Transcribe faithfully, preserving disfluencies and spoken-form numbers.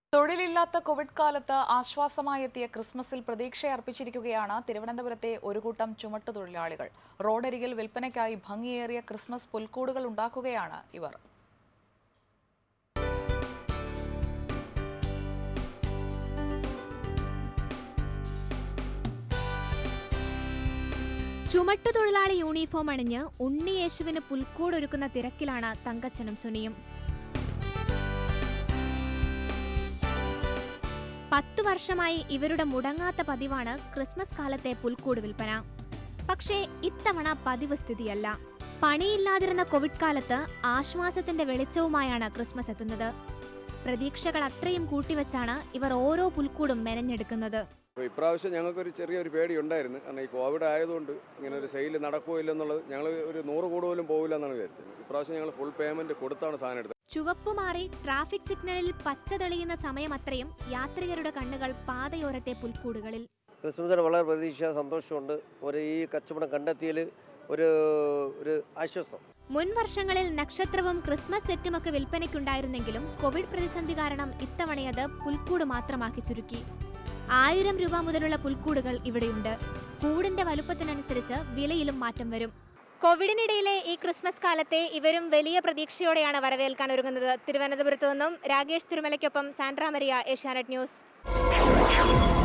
തൊഴിലില്ലാത്ത Covid കാലത്ത് ആശ്വാസമായി എത്തിയ ക്രിസ്മസിൽ പ്രതീക്ഷയർപ്പിച്ചിരിക്കുകയാണ് തിരുവനന്തപുരത്തെ ഒരു കൂട്ടം ചുമട്ടുതൊഴിലാളികൾ. റോഡരികിൽ വിൽപ്പനയ്ക്കായി ഭംഗിയേറിയ ക്രിസ്മസ് പുൽക്കൂടുകൾ ഉണ്ടാക്കുകയാണ് ഇവർ. ചുമട്ടുതൊഴിലാളി യൂണിഫോം അണിഞ്ഞ് ഉണ്ണിയേശുവിന് പുൽക്കൂടൊരുക്കുന്ന തിരക്കിലാണ് തങ്കച്ചനും സുനിയും. പത്തു വർഷമായി ഇവരുടെ മുടങ്ങാത്ത പതിവാണ് ക്രിസ്മസ് കാലത്തെ പുൽക്കൂട് വിൽപ്പന. പക്ഷേ ഇത്തവണ പതിവ് സ്ഥിതിയല്ല. പണിയില്ലാതിരുന്ന കോവിഡ് കാലത്ത് ആശ്വാസത്തിന്റെ വെളിച്ചവുമായാണ് ക്രിസ്മസ് എത്തുന്നത്. പ്രതീക്ഷകൾ അത്രയും കൂട്ടിവെച്ചാണ് ഇവർ ഓരോ പുൽക്കൂടും മെനഞ്ഞെടുക്കുന്നത്. ഇപ്രാവശ്യം ഞങ്ങൾക്കൊരു ചെറിയൊരു പേടി ഉണ്ടായിരുന്നു. കാരണം ഈ കോവിഡ് ആയതുകൊണ്ട് ഇങ്ങനെ ഒരു സെയിൽ നടക്കുമോ ഇല്ലെന്നുള്ളത് ഞങ്ങൾ ഒരു നൂറ് കൂട് പോലും പോകില്ല എന്നാണ് വിചാരിച്ചത്. ഇപ്രാവശ്യം ഞങ്ങൾ ഫുൾ പേയ്മെന്റ് കൊടുത്താണ് സാധനം എടുത്തത്. ചുവപ്പ് മാറി ട്രാഫിക് സിഗ്നലിൽ പച്ച തെളിയുന്ന സമയം അത്രയും യാത്രികരുടെ കണ്ണുകൾ പാതയോരത്തെ പുൽക്കൂടുകളിൽ. ക്രിസ്മസിന് വളരെ പ്രതീക്ഷ സന്തോഷമുണ്ട്. ഒരു ഈ കച്ചവടം കണ്ടെത്തിയതിൽ ഒരു ഒരു ആശ്വാസം. മുൻ വർഷങ്ങളിൽ നക്ഷത്രവും ക്രിസ്മസ് സെറ്റുമൊക്കെ വിൽപ്പനയ്ക്കുണ്ടായിരുന്നെങ്കിലും കോവിഡ് പ്രതിസന്ധി കാരണം ഇത്തവണയത് പുൽക്കൂട് മാത്രമാക്കി ചുരുക്കി. ആയിരം രൂപ മുതലുള്ള പുൽക്കൂടുകൾ ഇവിടെയുണ്ട്. കൂടിന്റെ വലുപ്പത്തിനനുസരിച്ച് വിലയിലും മാറ്റം വരും. കോവിഡിനിടയിലെ ഈ ക്രിസ്മസ് കാലത്തെ ഇവരും വലിയ പ്രതീക്ഷയോടെയാണ് വരവേൽക്കാൻ ഒരുങ്ങുന്നത്. തിരുവനന്തപുരത്ത് നിന്നും രാകേഷ് തിരുമലയ്ക്കൊപ്പം സാൻഡ്ര മരിയ, ഏഷ്യാനെറ്റ് ന്യൂസ്.